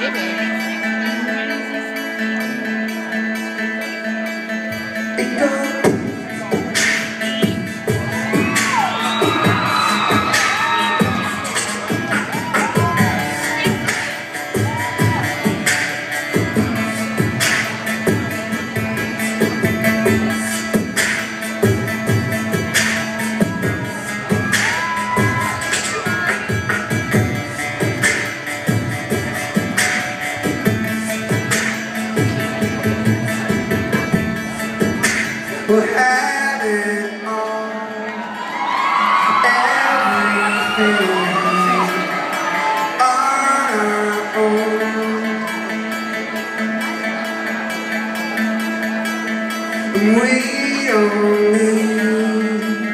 We'll have it all, everything on our own. We don't need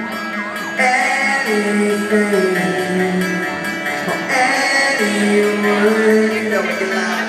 anything or anyone. You know what you like.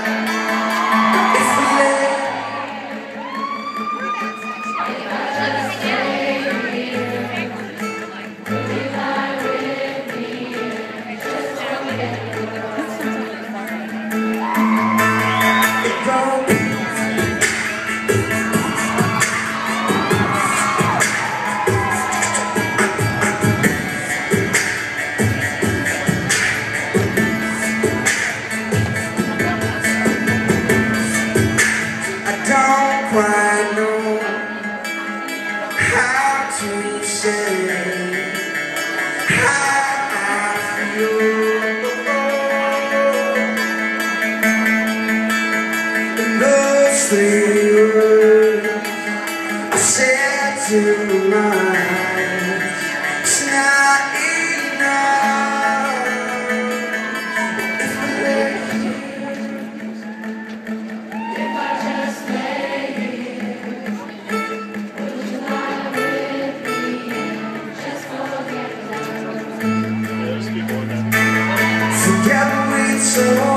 Don't quite know how to say how I feel. And those 3 words I said tonight, it's not enough. If I let together we so